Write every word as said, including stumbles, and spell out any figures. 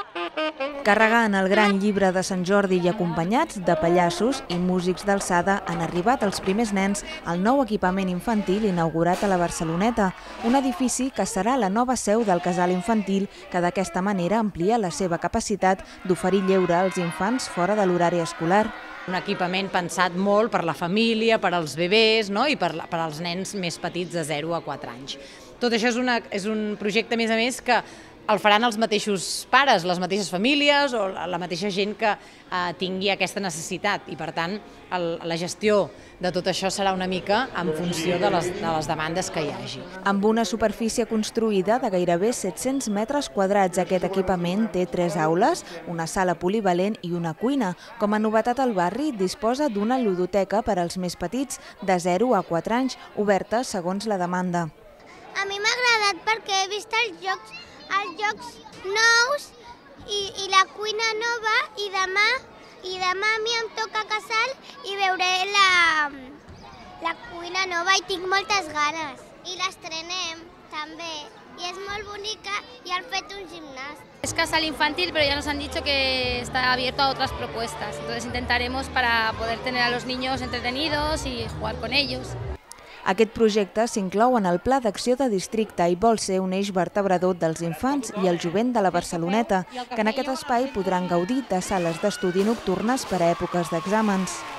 Carregant el gran llibre de Sant Jordi i acompanyats de pallassos i músics d'alçada han arribat els primers nens al nou equipament infantil inaugurat a la Barceloneta, un edifici que serà la nova seu del casal infantil que d'aquesta manera amplia la seva capacitat d'oferir lleure als infants fora de l'horari escolar. Un equipament pensat molt per la família, per als bebès, no? I per, per als nens més petits de zero a quatre anys. Tot això és, una, és un projecte, a més a més, que el faran els mateixos pares, les mateixes famílies o la mateixa gent que eh, tingui aquesta necessitat i, per tant, el, la gestió de tot això serà una mica en funció de les, de les demandes que hi hagi. Amb una superfície construïda de gairebé set-cents metres quadrats, aquest equipament té tres aules, una sala polivalent i una cuina. Com a novetat al barri, disposa d'una ludoteca per als més petits de zero a quatre anys, oberta segons la demanda. A mi m'ha agradat perquè he vist els jocs els jocs nous i, i la cuina nova i demà, i demà a mi em toca a casal i veuré la, la cuina nova i tinc moltes ganes. I l'estrenem també i és molt bonica i han fet un gimnàs. Es casal infantil, pero ya nos han dicho que está abierto a otras propuestas, entonces intentaremos para poder tener a los niños entretenidos y jugar con ellos. Aquest projecte s'inclou en el Pla d'Acció de Districte i vol ser un eix vertebrador dels infants i el jovent de la Barceloneta, que en aquest espai podran gaudir de sales d'estudi nocturnes per a èpoques d'exàmens.